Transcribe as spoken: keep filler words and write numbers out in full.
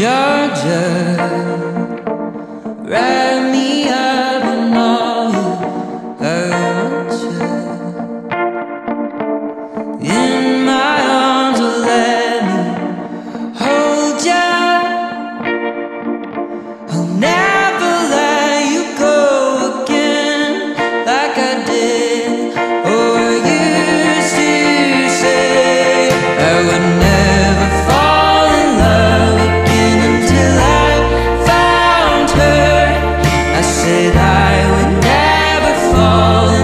Georgia, wrap me up in all you want you. In my arms, will let me hold ya. I'll never let you go again, like I did or used to say. I would never fall in love again until I found her. I said I would never fall in